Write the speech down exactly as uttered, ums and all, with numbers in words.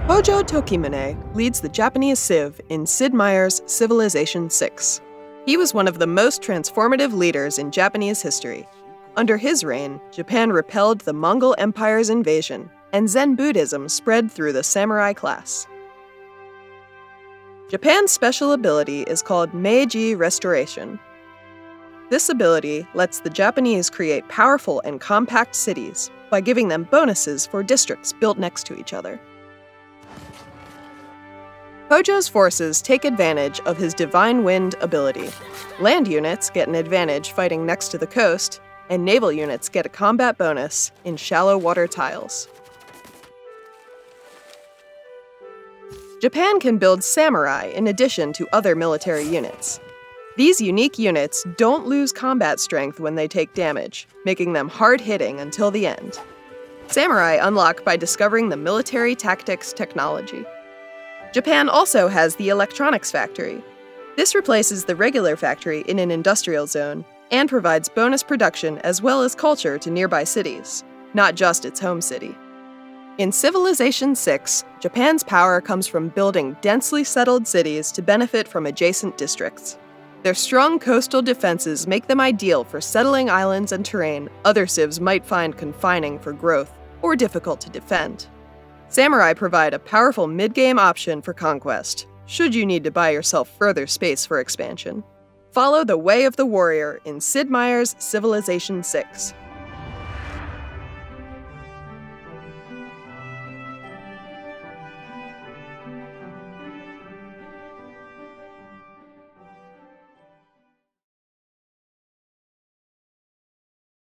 Hojo Tokimune leads the Japanese Civ in Sid Meier's Civilization six. He was one of the most transformative leaders in Japanese history. Under his reign, Japan repelled the Mongol Empire's invasion, and Zen Buddhism spread through the samurai class. Japan's special ability is called Meiji Restoration. This ability lets the Japanese create powerful and compact cities by giving them bonuses for districts built next to each other. Hojo's forces take advantage of his Divine Wind ability. Land units get an advantage fighting next to the coast, and naval units get a combat bonus in shallow water tiles. Japan can build samurai in addition to other military units. These unique units don't lose combat strength when they take damage, making them hard-hitting until the end. Samurai unlock by discovering the military tactics technology. Japan also has the Electronics Factory. This replaces the regular factory in an industrial zone and provides bonus production as well as culture to nearby cities, not just its home city. In Civilization six, Japan's power comes from building densely settled cities to benefit from adjacent districts. Their strong coastal defenses make them ideal for settling islands and terrain other civs might find confining for growth or difficult to defend. Samurai provide a powerful mid-game option for conquest, should you need to buy yourself further space for expansion. Follow the way of the warrior in Sid Meier's Civilization six.